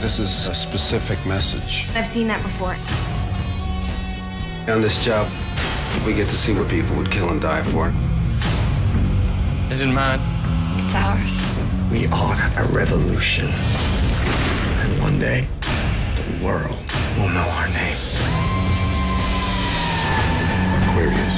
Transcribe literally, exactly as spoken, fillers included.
This is a specific message. I've seen that before. On this job, we get to see what people would kill and die for. Isn't mine? It's ours. We are a revolution. And one day, the world will know our name. Aquarius.